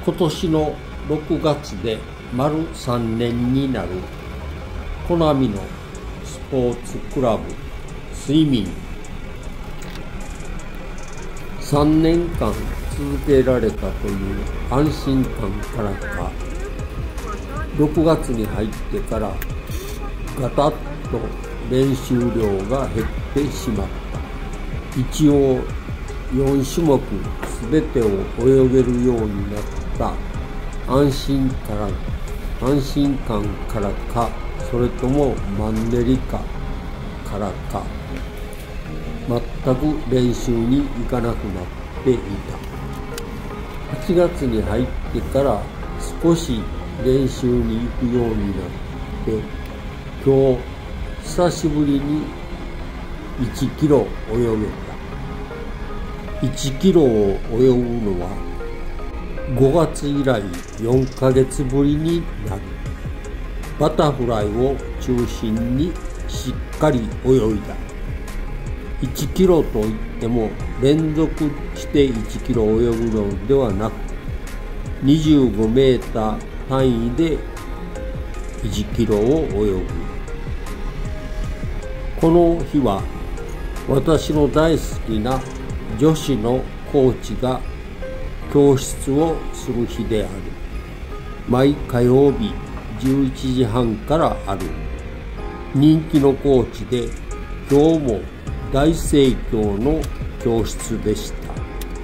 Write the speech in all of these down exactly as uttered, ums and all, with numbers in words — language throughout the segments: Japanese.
今年のろくがつで丸さんねんになるコナミのスポーツクラブスイミング。さんねんかん続けられたという安心感からか、ろくがつに入ってからガタッと練習量が減ってしまった。一応よんしゅもくすべてを泳げるようになった安心から安心感からか、それともマンネリ化からか、全く練習に行かなくなっていた。はちがつに入ってから少し練習に行くようになって、今日久しぶりにいちキロ泳げた。いちキロを泳ぐのはごがつ以来よんかげつぶりになる。バタフライを中心にしっかり泳いだ。いちキロといっても連続していちキロ泳ぐのではなく、にじゅうごメーター単位でいちキロを泳ぐ。この日は私の大好きな女子のコーチが教室をする日である。毎火曜日じゅういちじはんからある。人気のコーチで今日も大盛況の教室でした。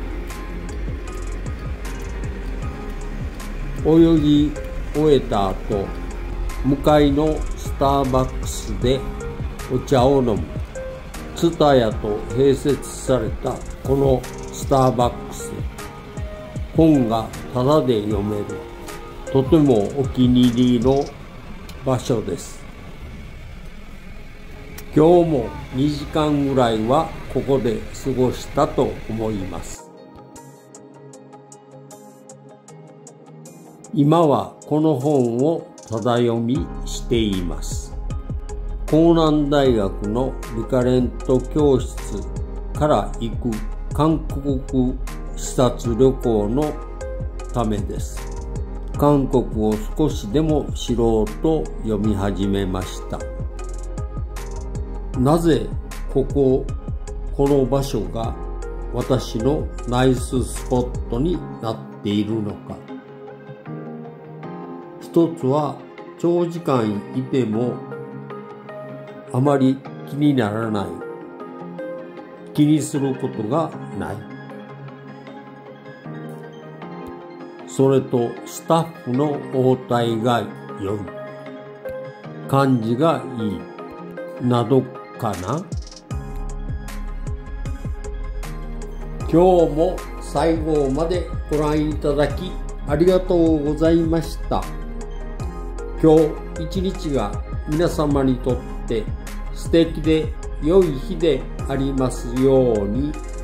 泳ぎ終えた後、向かいのスターバックスでお茶を飲む。ツタヤと併設されたこのスターバックス、本がタダで読める、とてもお気に入りの場所です。今日もにじかんぐらいはここで過ごしたと思います。今はこの本をただ読みしています。江南大学のリカレント教室から行く韓国視察旅行のためです。韓国を少しでも知ろうと読み始めました。なぜここ、この場所が私のナイススポットになっているのか。一つは長時間いてもあまり気にならない。気にすることがない。それとスタッフの応対が良い。感じがいい。などかな。今日も最後までご覧いただきありがとうございました。今日一日が皆様にとって素敵で良い日でありますように。